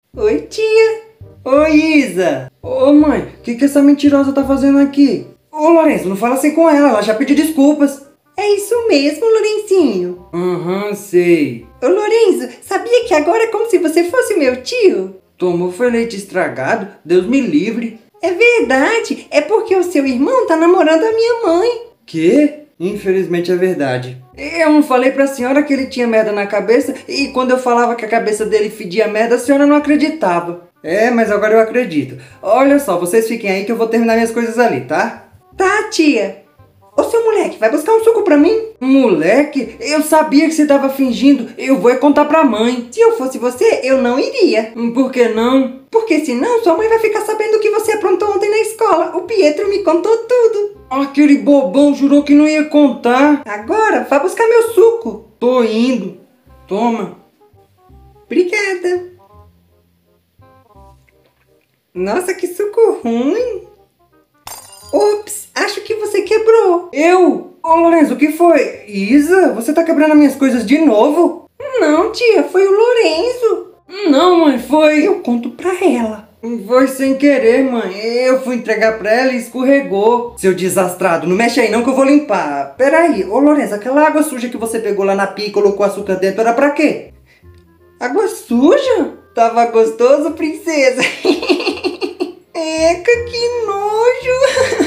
Oi, tia. Oi, Isa! Ô mãe, o que essa mentirosa tá fazendo aqui? Ô Lourenço, não fala assim com ela já pediu desculpas. É isso mesmo, Lourencinho. Sei. Ô, Lourenço, sabia que agora é como se você fosse meu tio? Tomou foi leite estragado? Deus me livre. É verdade, é porque o seu irmão tá namorando a minha mãe. Quê? Infelizmente é verdade. Eu não falei pra senhora que ele tinha merda na cabeça e quando eu falava que a cabeça dele fedia merda, a senhora não acreditava. É, mas agora eu acredito. Olha só, vocês fiquem aí que eu vou terminar minhas coisas ali, tá? Tá, tia. Ô, seu moleque, vai buscar um suco pra mim? Moleque, eu sabia que você tava fingindo. Eu vou contar pra mãe. Se eu fosse você, eu não iria. Por que não? Porque senão sua mãe vai ficar sabendo o que você aprontou ontem na escola. O Pietro me contou tudo. Aquele bobão jurou que não ia contar. Agora, vá buscar meu suco. Tô indo. Toma. Obrigada. Nossa, que suco ruim. Ops, acho que você quebrou. Eu? Ô Lourenço, o que foi? Isa, você tá quebrando as minhas coisas de novo? Não, tia, foi o Lourenço. Não, mãe, foi... Eu conto pra ela. Foi sem querer, mãe. Eu fui entregar pra ela e escorregou. Seu desastrado, não mexe aí não que eu vou limpar. Peraí, ô Lourenço, aquela água suja que você pegou lá na pia e colocou açúcar dentro era pra quê? Água suja? Tava gostoso, princesa? Eca, que nojo.